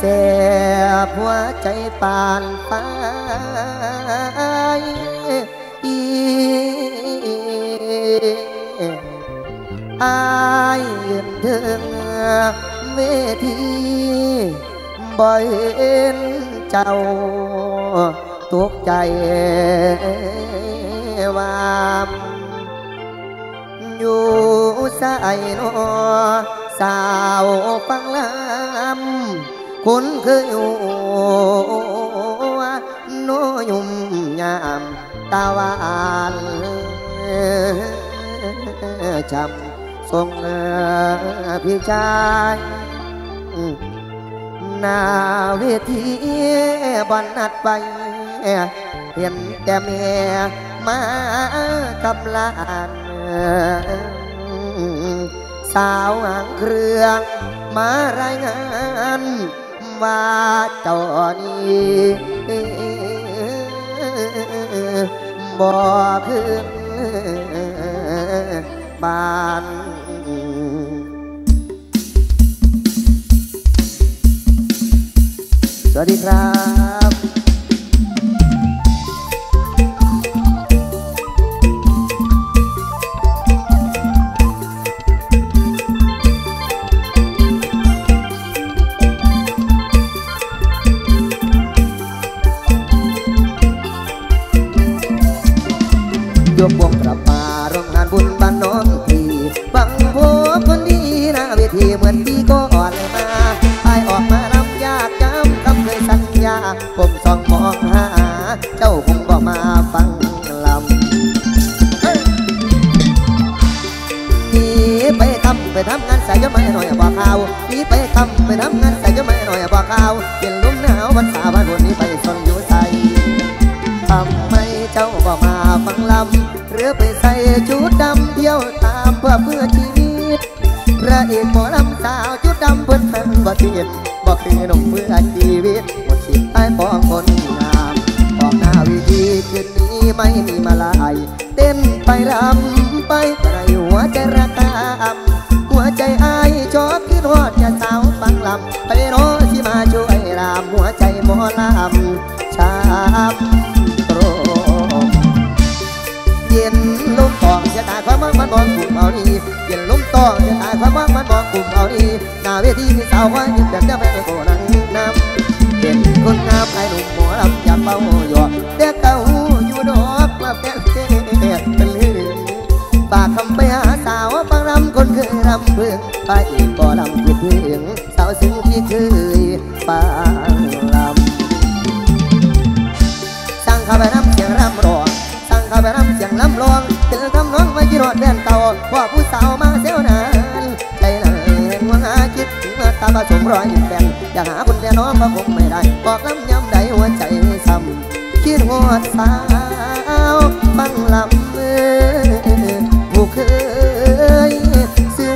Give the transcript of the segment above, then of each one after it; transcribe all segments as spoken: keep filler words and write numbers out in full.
สบหัวใจปานไปอายยืนถึงเวทีบ่เห็นเจ้าตกใจว่าอยู่ใส่นอสาวฟังลำคุณคืออยู่โนยุ่มยามตาหวานจำทรงพี่ชายหน้าเวทีบอนนัดไปเห็นแต่แม่มากับหลานสาวหางเครื่องมารายงานว่าเจ้านี้บ่ขึ้นบ้านสวัสดีครับยกวงกลับมาร่วมงานบุญบ้านน้องทีบังโพคนดีนะเวทีเหมือนปีก่อนเลยมาไอออกมาลำยากจำคำเคยสัญญาผมส่องมองหาเจ้าคงก็มาฟังลำนี่ไปทำไปทำงานใส่ยศไม่หน่อยบอกข่าวนี่ไปทำไปทำงานใส่ยศไม่หน่อยบอกข่าวเปลี่ยนลมหนาววันสาวันวันนี้ไปส่องอยู่ใส่ทำไมเจ้าก็มาฟังลำหรือไปใส่ชุดดำเที่ยวตามเพื่อเพื่อชีวิตพระเอกหมอลำสาวชุดดำเพื่อนแฟนบ่เทียนบอกคือหนุ่มเพื่อชีวิตหมดสิทธิ์ใต้ปองคนงามออกหน้าวิธีคืนนี้ไม่มีมาลายเต้นไปรำไปในหัวใจระกำหัวใจอายชอบคิดฮอดจะสาวฟังลำไปโน้ที่มาช่วยรามหัวใจหมอลำช้ำตรงเย็นลุ่มตองจะตายความมันมองกลุ่มเอานี่เย็นลุ่มตองจะตายความมันมองกลุ่มเอานี่หน้าเวทีมีสาวว่ายืนแบบเจ้าแม่โกนังน้ำเป็นคนงามไอ้หนุ่มหมอลำอยากเป่าหยอกแต่เก่าอยู่ดอกมาแป้งเตี้ยเป็นลืมฝากคำไปหาสาวฟังรำคนเคยรำเพื่อนไปอีกก็รำคิดถึงสาวซึ้งที่เคยฟังลำสั่งเข้าไปน้ำเสียงรำร้องสั่งเข้าไปน้ำเสียงลำลองเจอคำน้องไว้กินหอดแฟนเก่าว่าผู้สาวมาเซลนานใจหลังเห็นว่าหาคิดถึงตาผสมรอยแฟนอยากหาคนแฟนน้องก็คงไม่ได้บอกลำย้ำใดหัวใจซ้ำคิดหัวสาวฟังลำผู้เคยซึ้ง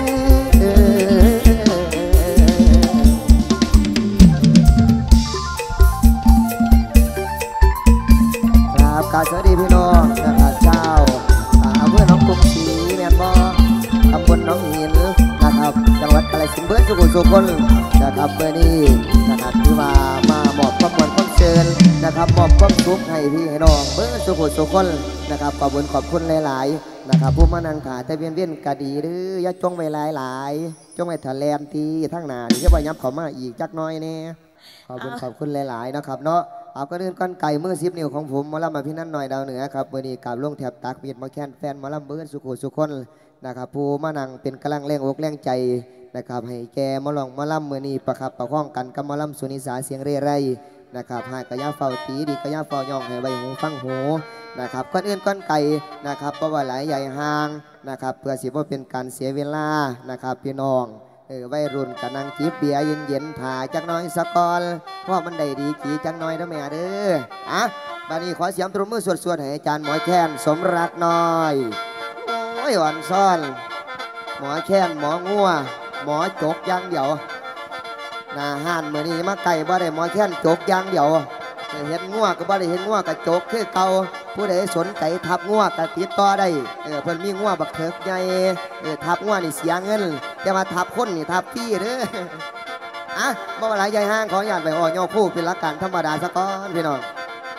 ครับกาสวัสดีพี่น้องนะครับเจ้าเพื่อนน้องกุ้งสีแมนบอตำบลน้องหินนะครับจังหวัดกาฬสินธุ์เบิ้ลสุขุมสุขคนนะครับเบอร์นี้นะครับที่มามาหมอบความมวลความเชิญนะครับมอบความสุขให้พี่ให้น้องเบิ้ลสุขุมสุขคนนะครับขอบคุณขอบคุณหลายๆนะครับผู้มานังขาแต่เวียนเวียนกะดีหรือยะจงไว้หลายหลายจงไว้ทะเลนทีทั้งหนาที่จะไปย้ำเขามาอีกจักน้อยเนี่ยขอบคุณขอบคุณหลายๆนะครับเนาะเอาก็เดินก้อนไก่มือซิบนิ้วของผมมอลำมาพี่นั่นหน่อยดาวเหนือครับวันนี้กราบลงแถบตักเบียดมาแค้นแฟนมอลำเบิ้ลสุขุมสุขคนนะครับผู้มานังเป็นกำลังแรงอกแรงใจนะครับให้แกมอลองมอลำมือนี้ประคับประคองกันกับมอลำสุนิสาเสียงเร่ไรนะครับให้กระยาเฝ้าตีดีกระยาเฝ้ายองให้ใบหูฟังหูนะครับก้อนอื่นก้อนไก่นะครับเพราะว่าหลายใหญ่ห่างนะครับเพื่อสิว่าเป็นการเสียเวลานะครับพี่น้องเออวัยรุ่นกับนางจีบเบียร์เย็นๆถ่ายจักน้อยสกอลเพราะมันได้ดีกี่จักน้อยนะแม่เด้ออ่ะบัดนี้ขอเสียงตบมือสวดๆให้อาจารย์หมอแค้นสมรักน้อยโอ้ยอ่อนซ่อนหมอแค้นหมองัวหมอจกยังเดียวหน้าห้านเมื่อนี้มาไก่บ่ได้หมอแค้นจกยังเดียวเห็นงัวก็บ่ได้เห็นงัวกับจกคือเก่าผู้ใดสนใจทับงัวก็ติดต่อได้เออเพิ่นมีงัวบักเถิกใหญ่เออทับงัวนี่เสียเงินแต่มาทับคนนี่ทับฟรีเด้ออ่ะบ่ว่าหลายใหญ่ห้างขออนุญาตไปอ่อยอคู่เป็นหลักการธรรมดาสักก้อนพี่น้อง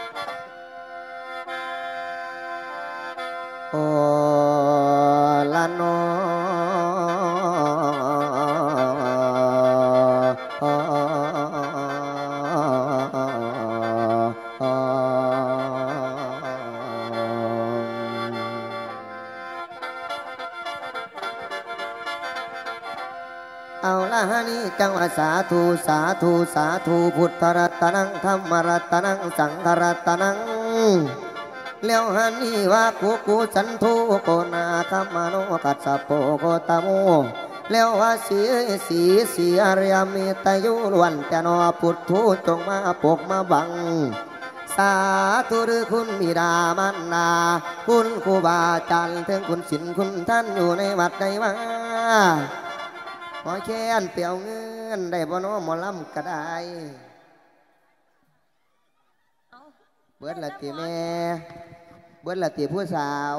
โอ้ละนอเอาละฮะนี่จังหวะสาธุสาธุสาธุพุทธรัตนังธรรมรัตนังสังฆรัตนังแล้วฮันนี่ว่ากูกูสันทุโกนาคามโนกัสสะโปโกตโมแล้วว่าสีสีสีอริยเมตยุล้วนแต่นอพุทธุจงมาปกมาบังสาธุหรือคุณบิดามันดาคุณครูบาอาจารย์ถึงคุณศิลคุณท่านอยู่ในวัดใดวะขอแค้นเปียวเงินได้บ่น้อหมอลำก็ได้เบิดละตีแม่เบิดละตีผู้สาว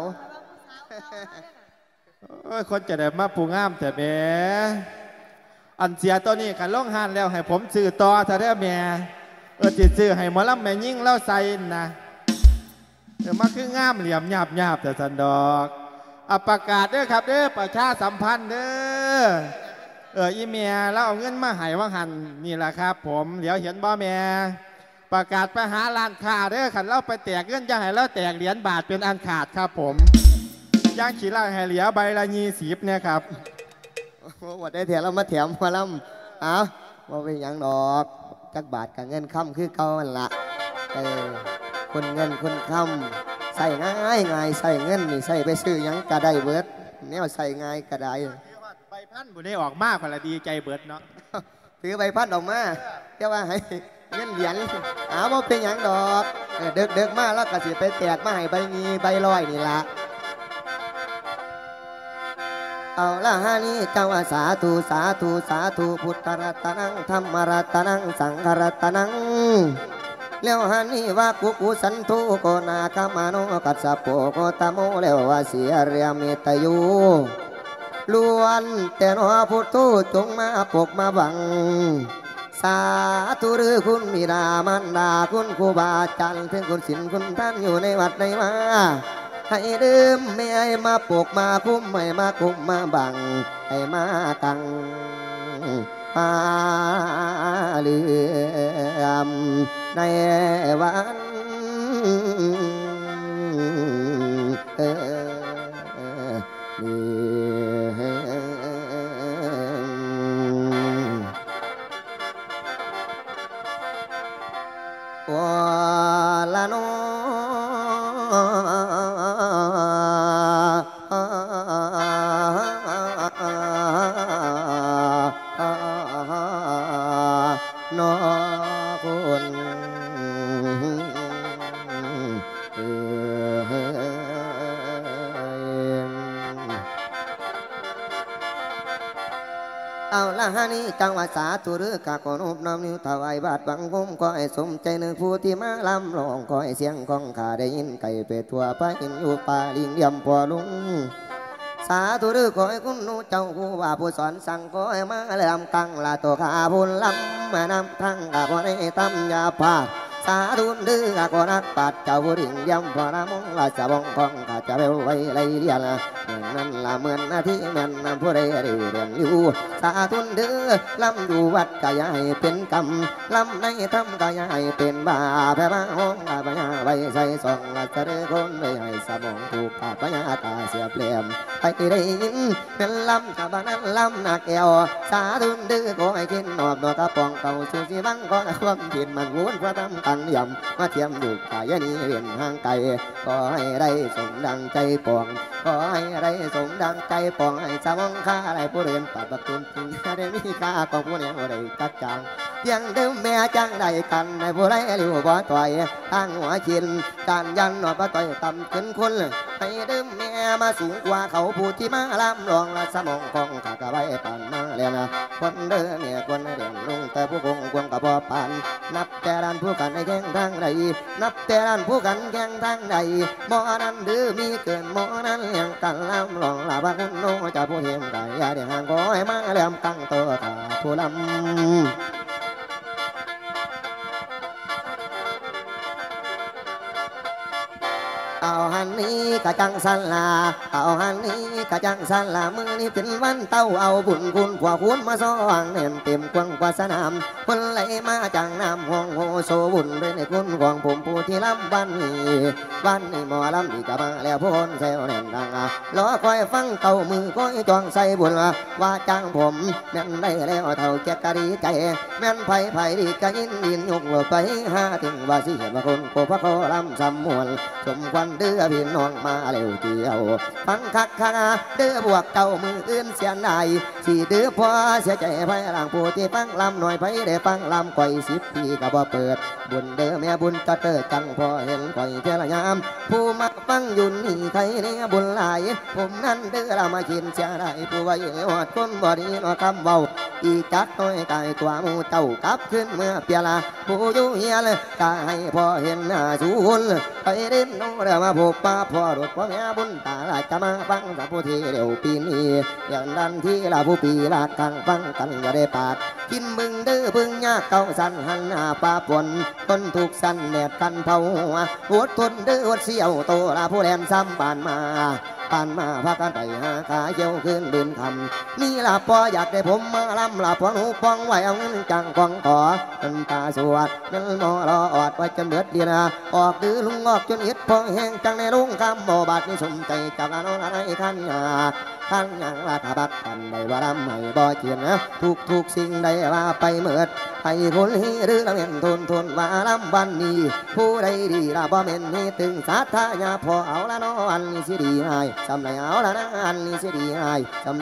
โอ้ยคนจะได้มาปูงามแต่แม่อันเสียตัวนี้ขันล่องหันแล้วให้ผมซื้อต่อถ้าได้แม่เออจิตซื้อให้หมอลำแม่ยิ่งเล่าใส่นะเดี๋ยวมาคืองามเหลี่ยมหยาบหยาบแต่สันดอกอประกาศเด้อครับเด้อประชาสัมพันธ์เด้อเอออีเมียแล้วเอาเงินมาให้ว่าหันนี่แหละครับผมเดี๋ยวเห็นบ่แม่ประกาศไปหาร้านค้าเด้อขันเล่าไปแตกเงินจะให้เล่าแตกเหรียญบาทเป็นอันขาดครับผมย่างขี่ล่างให้เหลียใบละยี่สิบเนี่ยครับวันได้แถมเรามาแถมมาลำเอาว่าเป็นอย่างดอกจักบาทกับเงินค่ำคือเก่าละเออคนเงินคนค่ำใส่ง่ายง่ายใส่เงินนี่ใส่ไปซื้อยังกระไดเบิดแนวใส่ง่ายกระไดใบพันบุญได้ออกมากกว่าละดีใจเบิดเนาะถือใบพันออกมาเจ้าว่าให้เงินเหรียญเอาว่าเป็นอย่างดอกเด็กเด็กมากแล้วก็สิไปแตกมาให้ใบงีใบลอยนี่ละเอาละฮะนี่เจ้าสาธุสาธุสาธุพุทธรัตนังธรรมรัตนังสังฆรัตนังแล้วฮะนี่ว่ากุกุสันทุโกนาคามโนกัสสะโปโกตโมแล้วว่าเสียเรียเมตยุล้วนแต่นอพุทธุจงมาปกมาบังสาธุหรือคุณบิดามารดาคุณครูบาอาจารย์ถึงคุณศิลคุณท่านอยู่ในวัดในมาให้ดื่มไม่ให้มาปกมาคุ้มไม่มาคุ้มมาบังให้มากังมาเลื่อมในวันเออวาลาโนนอคุณเอาละฮะนี่จังหวะสาธุหรือกะกนุบน้อมนิ้วถวายบาทบังคุ้มก็ให้สมใจนึกผู้ที่มาลำลองก็ให้เสียงของข้าได้ยินไก่เป็ดทั่วไปอินอยู่ป่าลิงเดียมพ่อลุงสาธุหรือขอให้คุณนูเจ้าผู้ว่าผู้สอนสั่งขอให้มาเริ่มตั้งละตัวข้าพูนลำมานำทั้งกะพอในตำยาพาสาธุดื้อกะก็นักปัดเจ้าผู้ดิ่งเดียมพ่อละมงละจะบองของข้าจะเบลไว้ไรเดียละเหมือนนั้นละเหมือนนาที่แม่นผู้ใดได้เรียนอยู่สาธุดื้อลำอยู่วัดกะยายเป็นกรรมลำในทำกะยายเป็นบาแพ้บ้าห้องกะปัญญาไว้ใส่สองละจะได้คนไว้ให้สมองถูกกะปัญญาตาเสียเปลี่ยนไปได้ยินเป็นลำกะบ้านนั้นลำหนักเอวสาธุดื้อขอให้กินนอบนอกกระปองเก่าชูชีบังก็ความผิดมันวนพระทำกันย่ำมาเทียมอยู่กายนี้เรียนห่างไกลขอให้ได้สมดังใจปองขอให้ได้สมดังใจปองให้สมองข้าอะไรผู้เรียนปัดประตูจริงได้มีค่าของผู้เนี่ยอะไรกัดจางยังเดิมแม่จังได้กันในผู้ไรหรือบ่ต่อยทางหัวชินการยันหนอบ่ต่อยต่ำขึ้นคนให้เดิมแม่มาสูงกว่าเขาผู้ที่มาลำลองละสมองของข้ากะไว้ปานมาแล้วนะคนเดิมแม่คนเด่นลงแต่ผู้คงควงกะบ่ปานนับแต่ด้านผู้กันในแข่งทางใดนับแต่ด้านผู้กันแข่งทางใดหมอนั้นดื้อมีเกินหมอนั้นเลี้ยงกันลำลองละบ้านโน้จะผู้เห็นได้ยาเดียห่างก้อยมาแหลมตั้งตัวข้าผู้ลำเอาหันนี้กะจังสันลาเอาหันนี้กะจังสันลามือนี้เป็นวันเต้าเอาบุญคุณขวาคุณมาซ้องเน่นเต็มกว้างกว่าสนามคนไหลมาจังน้ำห้องโฮโซบุญด้วยในคุณของผมผู้ที่ลำบ้านนี้บ้านนี้หมอลำที่จะมาแล้วพ้นเซลเน่นดังล้อคอยฟังเต้ามือคอยจองใส่บุญว่าจังผมแม่นได้แล้วเท่าแก่กะดีใจแม่นไผ่ไผ่ดีกะยินยินยกลงไปหาถึงว่าสิเห็นว่าคนโคพระโคลำสำมวลสมควันเดือพี่น้องมาเร็วเดียวฟังคักคักเดือบวกเก่ามืออื่นเสียนได้สีเดือพอเสียใจไผ่หลังผู้ที่ฟังลำหน่อยไผ่ได้ฟังลำก่อยสิบปีก็บ่เปิดบุญเดือแม่บุญจะเติดจังพอเห็นก่อยเท่าละยามผู้มาฟังยุ่นนี่ใครเนี่ยบุญหลายผมนั้นเดือเรามากินเสียได้ผู้ไว้หอดคนบ่ดีนอคำเบาอีจักน้อยกายตัวมูเจ้ากลับขึ้นเมื่อเปียละผู้อยู่เฮียเลยกายพอเห็นหน้าสูนไปเดินน้องเรือมาพบป้าพ่อรถพ่อแม่บุญตาลาจะมาฟังสัพพุทีเร็วปีนี้อย่างดันที่ลาผู้ปีลาทางฟังกันอย่าได้ปากกินมึงเด้อบึงยากเก่าสันหันหน้าป้าปนคนถูกสันแดดกันเผาหัวทนเด้อหัวเสียวโตลาผู้แลนซ้ำปานมาปานมาพากันไปหาขาเยี่ยวขึ้นบินคำนี่ลาพออยากได้ผมมาลำลาพอหนูปองไว้เอาเงินจังกองขอเป็นตาสวดนั่นมอรออดไว้จนเบิดเดียนะออกดื้อลุงออกจนเอ็ดพอแห้งจังในลุงคำบ่บาดนี่สมใจจากน้องอะไรขันยาขันยังลาทบักกันได้ว่าลำให้บ่เจียนนะทุกทุกสิ่งได้ว่าไปเมิดให้คนฮีหรือละเมียนทนทนว่าลำวันนี้ผู้ใดดีละบ่เม่นนี่ตึงสาธายาพอเอาละน้ออันนี้สิดีให้สำไรเอาละนะอันนี้สิดีให้สำไร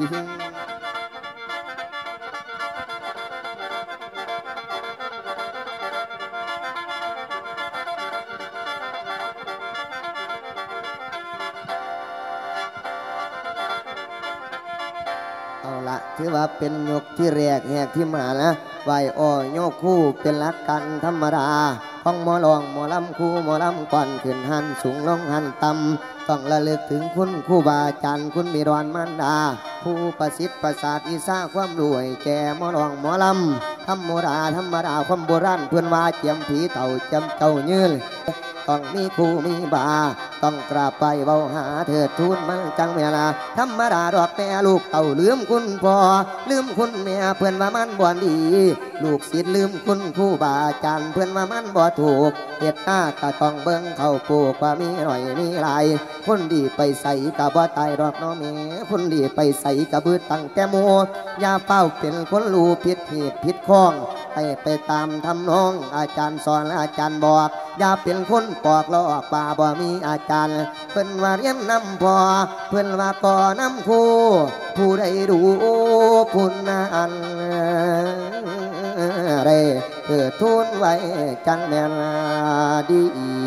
เอาละถือว่าเป็นยกที่แรกแหกที่มานะไหวอ้อยโยกคู่เป็นหลักกันธรรมดาของหมอลองหมอลำคู่หมอลำก่อนขึ้นหันสูงลงหันต่ำต้องระลึกถึงคุณคู่บาอาจารย์คุณมีดอนมันดาผู้ประสิทธิ์ประสาทอิสาความรวยแก่หมอลองหมอลำธรรมดาธรรมดาความโบราณเพื่อนว่าเจียมผีเต่าเจียมเจ้ายืนต้องมีคู่มีบาต้องกราบไปเบาหาเถิดทูลมันจังเวลาธรรมดาดอกแม่ลูกเต่าลืมคุณพ่อลืมคุณแม่เพื่อนว่ามันบ่ดีลูกศิษย์ลืมคุณครูบาอาจารย์เพื่อนว่ามันบ่ถูกเหตุหน้าก็ต้องเบิ่งเข้าปลูกว่ามีหน่อยมีหลายคนดีไปใส่กับบ่ตายดอกน้องแม่คนดีไปใส่กับบืดตั้งแต่โมอย่าเป้าเป็นคนรู้ผิดเหตุผิดข้องให้ไปตามทำน้องอาจารย์สอนอาจารย์บอกอย่าเป็นคนปอกลอกป่าบ่มีอาจารย์เพิ่นว่าเรียนนำพอเพิ่นว่าก่อนำครูผู้ใดรู้ผู้นั้นได้เกิดทุนไว้จังแม่นดี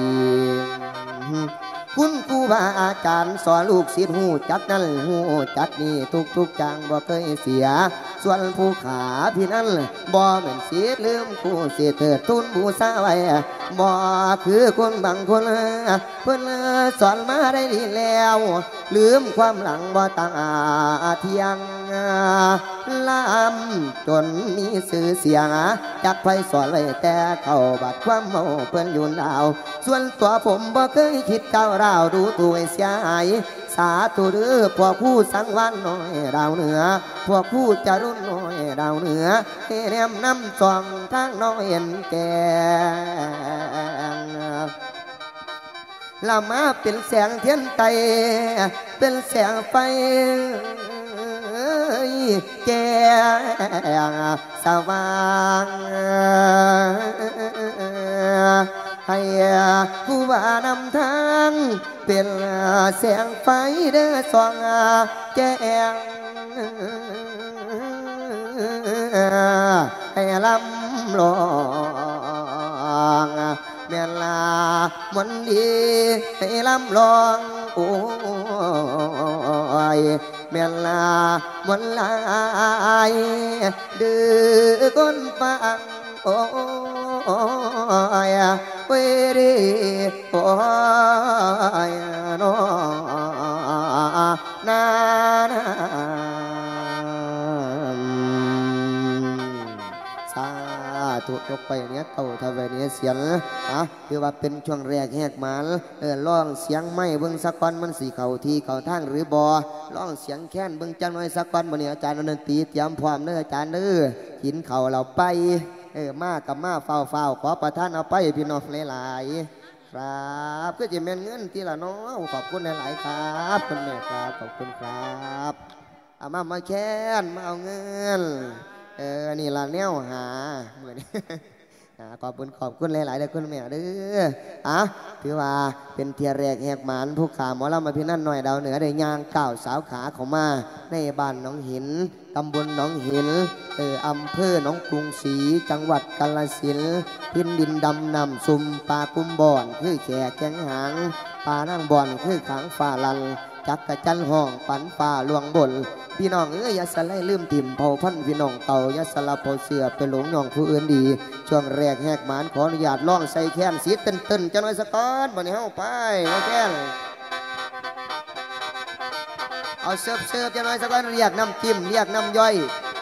คุณครูบาอาจารย์สอนลูกศิษย์หูจักนั่นหูจักนี่ทุกทุกจังบ่เคยเสียส่วนผู้ขาพี่นั่นบ่เหมือนศิษย์ลืมครูเสียเถิดทุนบูชาไว้บ่คือคนบางคนเพิ่นสอนมาได้ดีแล้วลืมความหลังบ่ต่างอาเทียงลำจนมีสื่อเสียงจักไฟสอนไว้แต่เข้าบัดความเมาเพิ่นอยู่ดาวส่วนตัวผมบ่เคยคิดก้าวร้าวดูตัวเสียหายสาธุเด้อพวกผู้สังวันน้อยดาวเหนือพวกผู้จรุ่นน้อยดาวเหนือเแนมน้ำจองทางน้อยเห็นแก่ละมาเป็นแสงเทียนไตเป็นแสงไฟแจ้งสว่างให้ผู้ว่านำทางเป็นแสงไฟเด้อส่องแจ้งให้ลำลองแม่ลามันดีให้ลำลองโอยเมียนลาวันลายดื้อก้นปังโอ้ยเวรีโอ้ยน้อนานาสาธุยกไปเนี้ยเก่าทำไปเนี้ยเสียงอ่ะคือว่าเป็นช่วงแรกแหกหมันเออร้องเสียงไม่เบิ้งสักก้อนมันสีเข่าทีเข่าทางหรือบอร้องเสียงแค้นเบิ้งจังหน่อยสักก้อนวันนี้อาจารย์ดนตรีเตรียมพร้อมเนื้ออาจารย์เนื้อหินเข่าเราไปเออมากับมาเฝ้าเฝ้าขอประทานเอาไปพี่น้องหลายๆครับก็จะเม็นเงินที่ละน้องขอบคุณหลายๆครับคุณแม่ครับขอบคุณครับเอามามาแค้นมาเอาเงินเออนี่ละแนวหาเหมือนขอบคุณขอบคุณหลายๆเลยคุณแม่เด้ออ่ะถือว่าเป็นเทียแรกแหกหมานผู้ขาหมอลำมาพี่นั่นหน่อยดาวเหนือได้ย่างก้าวสาวขาของมาในบ้านหนองหินตำบลหนองหินเอออำเภอหนองกรุงศรีจังหวัดกาฬสินธุ์พินดินดำนำซุ่มปลากุ้มบ่อนคือแขกแกงหางปลานั่งบ่อนคือขังฝ่าลันจักกระจันห้องปันฝ่าลวงบนพี่น้องเอ้ยอย่าสไลลืมถิ่มเผาพันพี่น้องเต่าอย่าสลับเผาเสือไปหลงย่องผู้อื่นดีช่วงแรกแหกหมานขออนุญาตล่องใส่แค้นสีเต้นเต้นจะน้อยสะก้อนวันนี้เฮาไปเอาแค้นเอาเสิร์ฟเสิร์ฟจะน้อยสะก้อนเรียกน้ำจิ้มเรียกน้ำย่อย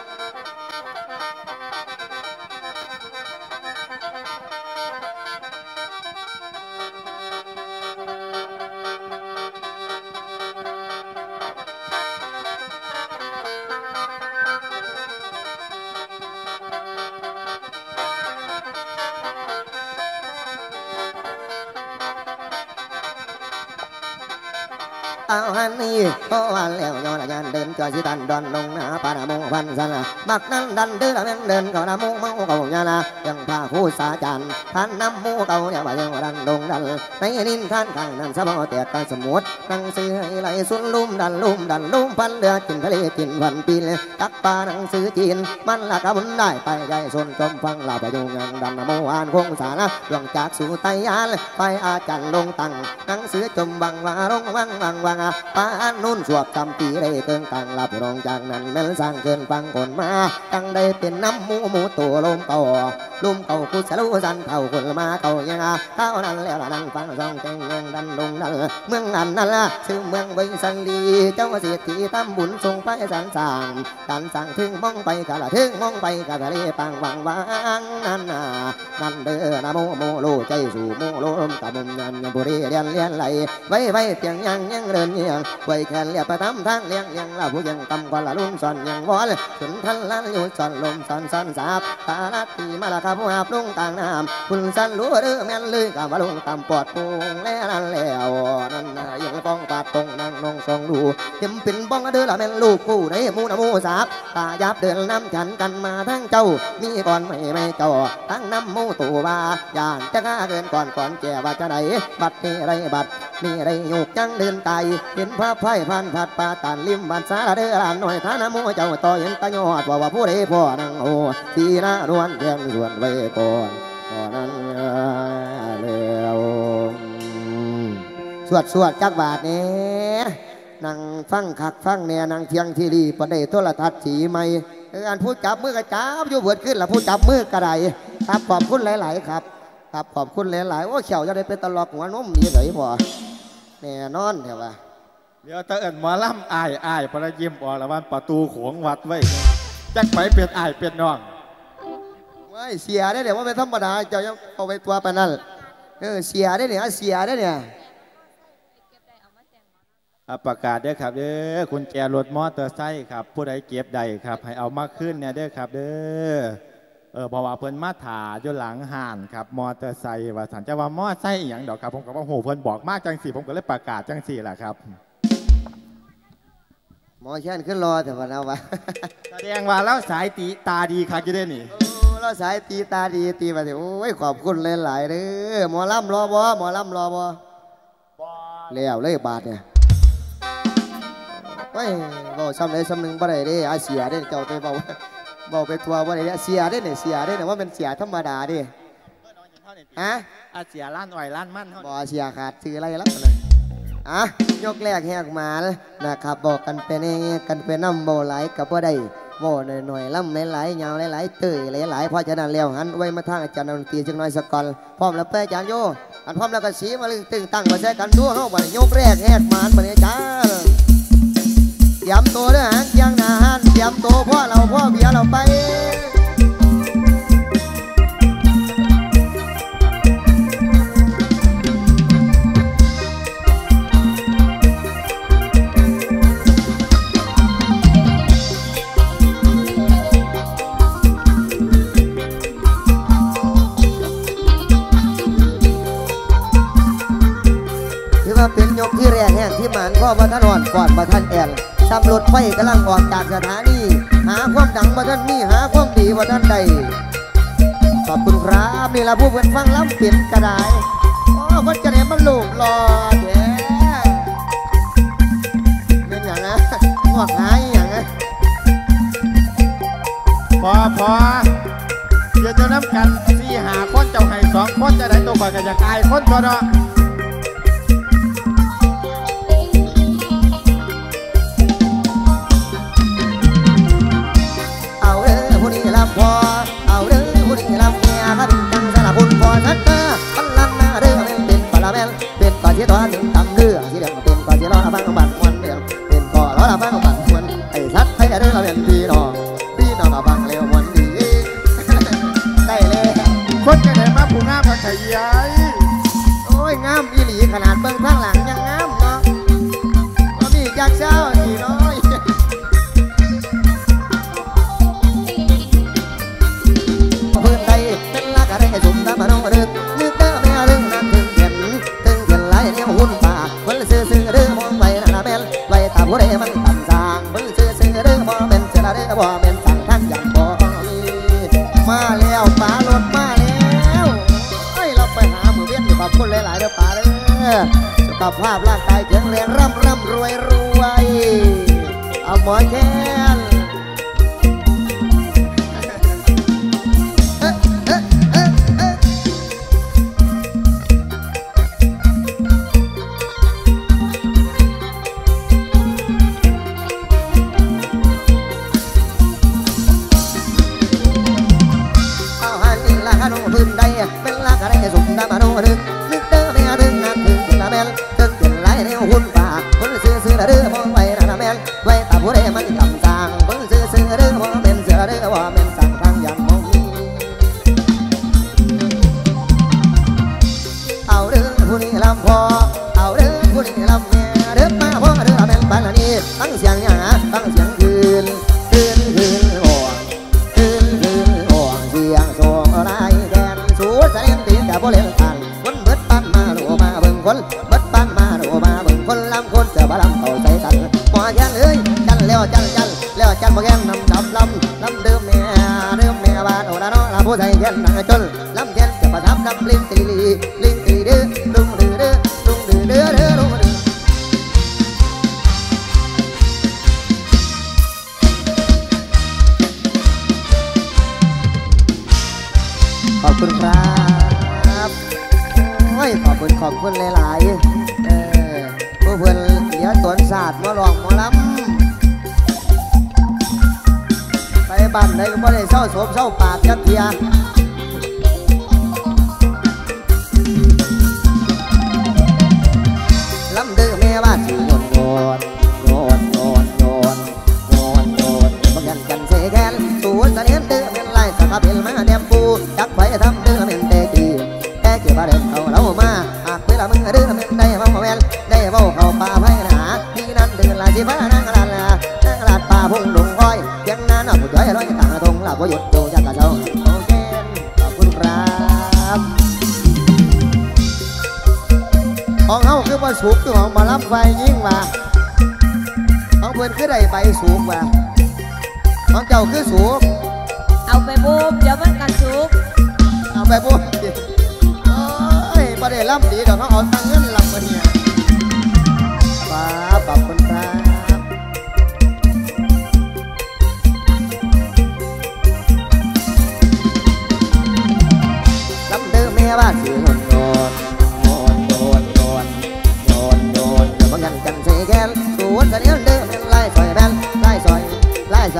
เอาฮันนี่เพราะวันแล้วย้อนยันเดินจอยสิตันดอนลงหน้าปานาโมพันสันบักนั้นดันเดินละแม่งเดินก็นาโมเมาเก่ายาละยังพาคู่สาจันท่านน้ำมูเก่าอย่าว่ายังดันลงดันในนินท่านข้างนั้นสมอแตกกันสมุดนั่งซื้อให้ไหลสุนลุ่มดันลุ่มดันลุ่มพันเรือกินทะเลกินวันปีนตักปลาหนังซื้อจีนมันละกะบุญได้ไปใจสนจมฟังลาประยุงยังดันนาโมอ่านคงสาระดวงจากสู่ไตยานไปอาจารย์ลงตังหนังซื้อจมบังว่าลงวังวังวังปานนุ่นสวบจำปีได้เกิงตังลับรองจากนั้นแม่นสร้างเกินฟังคนมาตั้งได้เป็นน้ำมูหมูตัวลมเก่าลุ่มเก่ากุศลสันเท่าคนมาเก่ายังเท่านั้นแล้วนั่นฟังซองแกงเมืองดันลงนั่นเมืองนั้นนั่นละชื่อเมืองวิสันดีเจ้าเศรษฐีตำบุญทรงไปสันสางการสั่งถึงมองไปกะละถึงมองไปกะทะเลปังวังวังนั่นน่ะนั่นเด้อนะโมโมโลใจสู่โมโลมตะบุญยันยังบุรีเรียนเรียนไหลไว้ไว้เตียงยังยังเดินยังไว้แขนเรียบประทับทางเลี้ยงยังละผู้ยังตำกว่าละลุ่มสอนยังวอลถึงทันลันอยู่สอนลมสอนสอนสาบตาลัดตีมาละครับผู้หาบลุงต่างน้ำคุณสันรู้เรื่องแม่นเลยกับว่าลุงตำปอดปุงแล้วนั่นแล้วนั่นยังป้องปาดตรงนั่งนองสองดูยังเป็นบ้องเดือละแม่นลูกผู้ในมูนมูสาบตายับเดินน้ำฉันกันมาทั้งเจ้ามีก่อนไม่ไม่เจ้าทั้งน้ำมูตัวบาย่านจะฆ่าเกินก่อนก่อนแก่ว่าจะไหนบัดนี่ไรบัดนี่ไรหยุกจังเดินไตเห็นพระไพ่พันผัดปาตันลิมบันสาเดือหน่อยท่าน้ำมูเจ้าต่อเห็นตายอดว่าว่าผู้ใดพ่อนั่งโอทีน่านวลเพียงส่วนไว้ก่อนตอนนั้นแล้วสวดสวดจักบาทนี้นั่งฟังขักฟังเนี่ยนั่งเทียงทีรีประเดี๋ยวโทรทัศน์สีไม่อันพูดจับมือกระจับอยู่เบิดขึ้นละพูดจับมือกระไดครับขอบคุณหลายๆครับครับขอบคุณหลายๆโอ้เขียวจะได้เป็นตลอกหัวนมดีเลยพอแน่นอนเถอะว่าเดี๋ยวตะเอิญหมอลำอายอายประยิมออกละวันประตูขวงวัดไว้จักไปเปลี่ยนอายเปลี่ยนน้องไม่เสียได้เดี๋ยวว่าเป็นธรรมดาเจ้ายังเอาไปตัวไปนั่นเออเสียได้เนี่ยเสียได้เนี่ยประกาศเด้อครับเด้อคุณแจรถมอเตอร์ไซค์ครับผู้ใดเก็บใดครับให้เอามาขึ้นเนี่ยเด้อครับเด้อเออบอกว่าเพิ่นมาถ่าอยู่หลังห่านครับมอเตอร์ไซค์ว่าสันจะว่ามอไซค์อย่างดอกครับผมก็ว่าโหเพิ่นบอกมากจังสี่ผมก็เลยประกาศจังสี่แหละครับหมอแช่นขึ้นรอแต่วันเอาวะแสดงว่าแล้วสายตีตาดีครับจะได้นี่แล้วสายตีตาดีตีมาสิโอ้ยขอบคุณหลายๆเด้อหมอลำรอบอหมอลำรอบอเลี้ยวเลยบาทเนี่ยเฮ้ยบอกซ้ำเลยซ้ำหนึ่งบ่ได้เด้อาเสียได้เจ้าไปบอกบอกไปทัวร์บ่ได้เสียได้เนี่ยเสียได้เนี่ยว่าเป็นเสียธรรมดาดิฮะอาเสียล้านอ่อยล้านมั่นบ่เสียขาดซื้ออะไรแล้วเลยอ่ะยกแรกแหกหมานะครับบอกกันไปนี่กันไปน้ำโบไหลกับว่าได้โบหน่อยๆล่ำหลายๆยาวหลายๆเตยหลายๆเพราะฉะนั้นแล้วหันไว้มาทางอาจารย์ดนตรีจังน้อยสกอลพร้อมแล้วเป้อาจารย์โยอันพร้อมแล้วก็สีมาลึงตึงตั้งมาแช่กันด้วยเขาบัดยกแรกแหกหมาบัดนี้จ้าเตรียมตัวด้วยหางเกียงหนาหันเตรียมตัวพ่อเราพ่อเบียร์เราไปเป็นยกที่แรกแห่งที่หมันพ่อพระท่านอ่อนก่อนพระท่านแอนตำรวจไฟกำลังออกจากสถานีหาความดังพระท่านนี่หาความดีพระท่านใดขอบคุณครับนี่ละผู้เป็นฟังล้ำเปลี่ยนกระไดโอ้คนกระไดมันลูกรอแท้เป็นอย่างนะงอกหายอย่างนะพอพอเดี๋ยวจะน้ำกันสี่หาคนเจ้าไห้สองคนจะได้ตัวก่อนกันจะกลายคนตัวเนาะพอเอาเรื่องผู้นี้ลำเมียถ้าเป็นจังสลับคุณพอชัดเจนพันลันหน้าเรื่องเป็นปลาแมนเป็นก่อนที่ตัวหนึ่งตำเรื่องที่เดียวเป็นก่อนที่ล้อละบ้างบันวันเดียวเป็นก่อนล้อละบ้างบันวันไอ้ชัดให้เรื่องเราเป็นพี่น้องพี่น้องมาบังเร็ววันดีได้เลยคนจะไหนมาผู้งามกันไข่ใหญ่โอ้ยงามอีหลีขนาดเบื้องข้างหลังยังงามเนาะก็มีจากเช้าสีน้อยเป็นลักอะไรสุ่มตามาโนดึกนึกเด้อแม่เรื่องนั้นถึงเห็นถึงเห็นไรเนี่ยหุ่นป่าคนซื้อซื้อเด้อมองไปนะแม่ไปตาผู้ใดมันต่ำจางคนซื้อซื้อเด้อมองเป็นเสือเด้อบ่เป็นสั่งทั้งอย่างบ่มีมาแล้วป่ารถมาแล้วเฮ้ยเราไปหามือเวียนอยู่กับคนหลายๆเด้อป่าเด้อสุขภาพร่างกายแข็งแรงร่ำร่ำรวยรวยเอาหมอแค้นพื้นใดเป็นลักอะไรสุ่มตามาโนดึกนึกเด้อแม่ดึงนั่นถึงละแม่ถึงเป็นไรเนี่ยหุ่นป่าคนซื้อซื้อละเด้อมองไปนะแม่ไว้ตาผู้ใดมันต่ำจางคนซื้อซื้อเด้อมองเป็นเสือเด้อว่าเป็นสั่งทางยันมองเอาเด้อผู้นี้ลำพอเอาเด้อผู้นี้ลำแม่เด้อมาพ่อเด้อแม่ปานนี้ตั้งเสียงหยาตั้งเสียงคืนคืนคืนโอ่งคืนคืนโอ่งเสียงโซ่อะไรสูดเสียงตีนกับโบเล่นทางคนเบิดปั้นมาหนูมาเบิ่งคนเบิดปั้นมาหนูมาเบิ่งคนลำคนเสือบ้าลำเข้าใจกันหมอแกนเอ้ยจันแล้วจันจันแล้วจันบ่แกนนำจับลำลำเดิมแม่เดิมแม่บ้านโอนาโนลำผู้ใจแกนนังจนลำแกนจะประทับลำลิงตีลีลิงตีเด้อลุงเด้อเด้อลุงเด้อเด้อเด้อลุงเด้อขอบคุณครับโอ้ยขอบคุณขอบคุณหลายๆเออผู้เพื่อนเหลียวตวนศาสตร์มาลองมาล้ำไปบ้านไหนก็ไม่ได้เศร้าโศกเศร้าปากยัดเทียล้ำดื้อแม่บ้านสิโยนโยนโยนโยนโยนโยนโยนบางกันกันเสแกนสูนเสนียนดื้อเป็นไรสักเป็นมาเดียมปูจักไปทำดื้อเป็นเตกีแค่เกี่ยวกับเดินเขาเรามาหากเวลามึงดื้อเป็นได้บ้างแม่ได้เบ้าเขาป่าไผ่หนาที่นั่นเดินลายสีฟ้านั่งลานนั่งลานป่าพุ่งดงก้อยเพียงนั้นเอาผู้ช่วยร้อยต่างตรงหลับก็หยุดดูจากกระเจ้าโอเคขอบคุณครับของเขาคือว่าสูบคือของมารับไฟยิ่งมาของเพื่อนคือได้ใบสูบมาของเจ้าคือสูบเอาไปบูมเดี๋ยวมันกันสูบเอาไปบูมโอ้ยประเดี๋ยวล่ำดีเดี๋ยวเขาเอาตังเงินลำมาเนี่ยว้าขอบคุณครับลำเดิมแม่บ้านสีโยนโยนโยนโยนโยนโยนโยน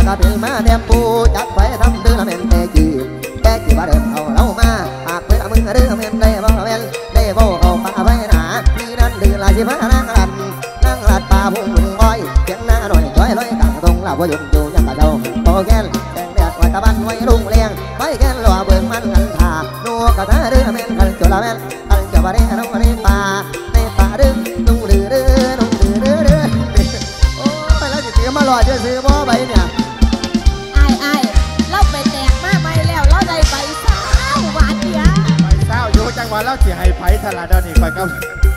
กะเป็นมาเดียมปูจัดไฟทำดื้อละเมนเตจีเตจีว่าเดิมเอาเรามาหากเพื่อมึงเรื่องเมนได้บ่เมนได้บ่เอาป่าไฟหนาพี่นั้นดื้อละสิพานั่งรันนั่งรัดป่าพุ่งลุงอ้อยเสียงหน้าหน่อยจ้อยลอยกลางตรงลาบ่หยุดอยู่ยังกะเจ้าโตแก่นแดงแดดไว้ตะบันไว้ลุงเลี้ยงไว้แก่นลัวเบิ่งมันกันท่านัวกะท่าเรือเมนกันจุละเมนกันจะบ่ได้น้องในป่าในป่าดื้อลุงดื้อดื้อลุงดื้อดื้อดื้อโอ้ไปแล้วสิเตรียมมาหล่อจะซื้อบ่ใบเนี่ยไอ้ไอ้เราไปแตกมาไปแล้วเราได้ใบเศร้าหวานเดียไปเศร้าอยู่จังหวัดแล้วสิให้ไผ่ทลาดอนอีกไปครับ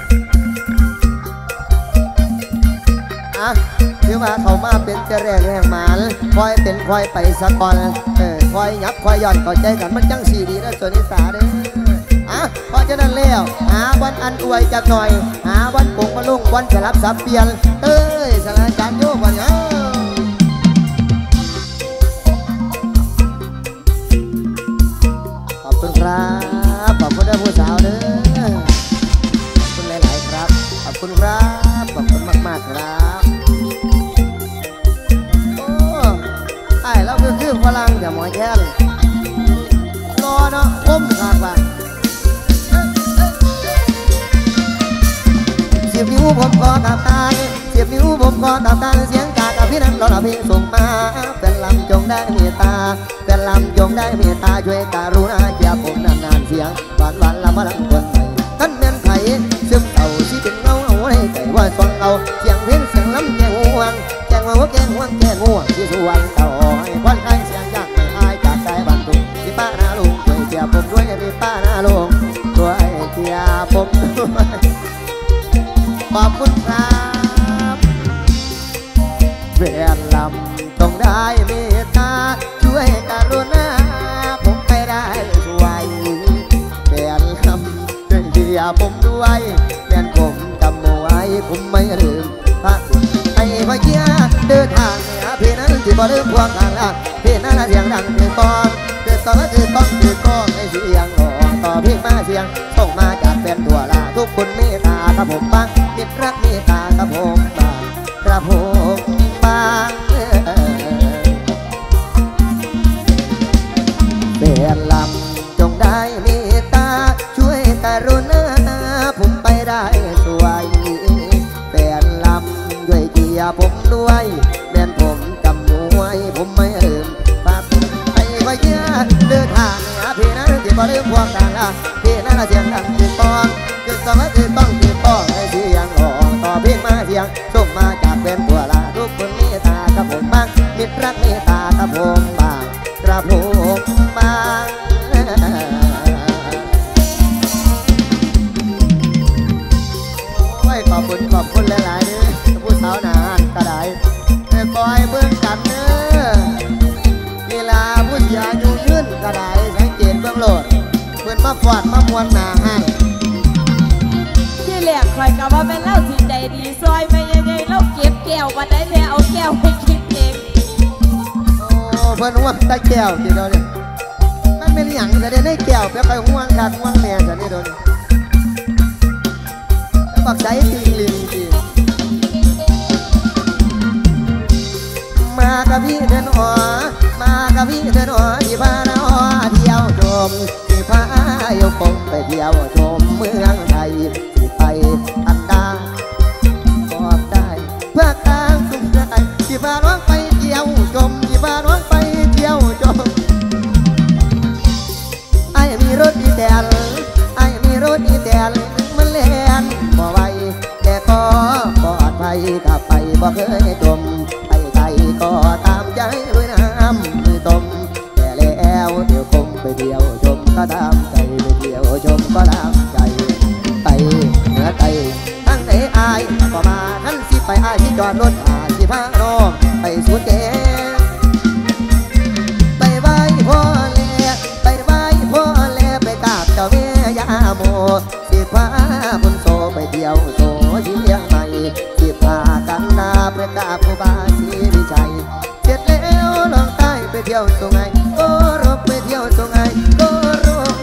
อ่ะถือว่าเขามาเป็นเจริญแห่งหมานคอยเป็นคอยไปสะก่อนเออคอยยับคอยย่อนเข้าใจกันมันจังสีดีนะส่วนนิสาเด้ออ่ะเพราะฉะนั้นแล้วหาวันอันอวยจักหน่อยหาวันปงมาลุ่งวันสลับสับเปลี่ยนเอ้ยสลายจานโยกวันเนาะขอบคุณครับขอบคุณท่านผู้สาวเด้อขอบคุณหลายๆครับขอบคุณครับขอบคุณมากๆครับโอ้ไอ้เราคือคือฝรั่งแต่หมอแค้นรอเนาะก้มขาดว่ะเสียบนิ้วผมกอดตาตาเสียบนิ้วผมกอดตาตาเสียงจากกับพี่นั้นเราเพลงส่งมาเป็นลำจงได้เมตตาเป็นลำจงได้เมตตาช่วยการุณาเจียผมนานๆเสียงหวานหวานละมาลังคนใหม่ท่านแม่นไผ่ซึมเต่าที่เป็นเงาเอาให้ใจว่าสองเอาเสียงเพลงเสียงลำแกงห่วงแกงห่วงแกงห่วงแกงห่วงที่สวนเต่าให้ควันไทยเสียงยากไม่อายจากใจบันทุกที่ป้านาลุงช่วยเจียผมด้วยที่ป้านาลุงช่วยเจียผมด้วยขอบคุณครับแฟนลำต้องได้เมตตาช่วยการุณาผมไปได้สวยแฟนลำช่วยเชียร์ผมด้วยแฟนผมจำเอาไว้ผมไม่ลืมพระคุณไอ้พระเจ้าเดินทางเนี่ยพี่นั้นที่บ่ลืมพวงทางละพี่นั้นเสียงดังคือตอนคือตอนคือต้องคือก้องไอ้เสียงร้องต่อเพลงมาเสียงส่งมาจากแฟนตัวละทุกคนเมตตากับผมบ้างมิตรรักเมตตากับผมบ้างกับผมบ้างเป็นลำจงได้เมตตาช่วยการุณาผมไปได้สวยเป็นลำช่วยเกียร์ผมด้วยแม่นผมจำมวยผมไม่ลืมฝากไอ้ไว้เยอะเดินทางเนี่ยพี่นั้นที่บ่ลืมพวงทางละพี่นั้นเสียงดังคือตอนคือต้องคือต้องคือต้องให้เสียงร้องต่อเพลงมาเสียงส่งมาจากเป็นตัวละทุกคนเมตตากับผมบ้างมิตรรักเมตตากับผมบ้างกระผมบ้างโอ้ยขอบคุณขอบคุณหลายๆเด้อผู้สาวนานกระไดแต่คอยเบื้องกันเด้อเวลาผู้เสียอยู่ยืนกระไดสังเกตเบื้องโลดเพื่อนมาฟอดมามวนหนาให้ที่แหลกคอยกับว่าเป็นเล่าที่ใจดีซอยไม่ยังไงเล่าเก็บแก้ววันไหนแม่เอาแก้วไปคิดเองโอ้เพื่อนห่วงตะแก้วทีเดียวเนี่ยมันเป็นอย่างจะได้ได้แก้วเพื่อไปห่วงกันห่วงแม่จะได้โดนปักใจติงลิงทีมากับพี่เดินหัวมากับพี่เดินหัวที่พาเราเที่ยวชมที่พาโยกงไปเที่ยวชมเมืองไทยที่ไปอันดาก็ได้เพื่อกลางสุขใจที่พาน้องไปเที่ยวชมที่พาน้องไปเที่ยวชมไอ้มีรถอีแตนไอ้มีรถอีแตนมันเล่นบ่ไหวแต่ก็ปลอดภัยถ้าไปบ่เคยจมไปไทยก็ตามใจด้วยน้ำมือต้มแต่แล้วเดี๋ยวคงไปเที่ยวชมก็ตามใจไปเที่ยวชมก็ตามใจไตเหนือไตทั้งไหนอายก็มาทั้งสิไปอายที่จอดรถอาสิพาน้องไปสวนแกไปไหว้พ่อแลไปไหว้พ่อแลไปกราบเจ้าแม่ย่าโมสิพาคนโซไปเที่ยวโซเชียงใหม่สิพากันนาไปกราบครูบาศรีวิชัยเสร็จแล้วลองใต้ไปเที่ยวสุงไงโอ้รบไปเที่ยวสุงไงโอ้รบ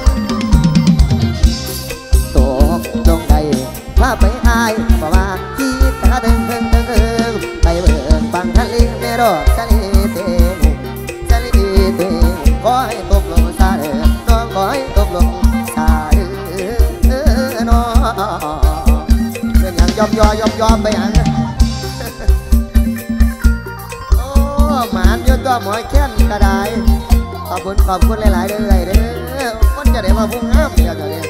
ตกลงใดพาไปอายเพราะว่าที่ตาเดินเดินเดินไปเบิ่งฟังทะเลในดอกทะเลเตงยอมยอยอมยอมไปหยังโอ้หมานยนตัวหมอยแค้นกระไดขอบคุณขอบคุณหลายๆเด้อเด้อคนจะได้มาพุ่งห้ามเดี๋ยวนี้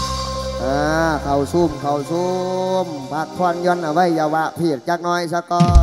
เข้าซุ่มเข้าซุ่มพักผ่อนย้อนเอาไว้อย่าวะเพียดจักน้อยสักก่อน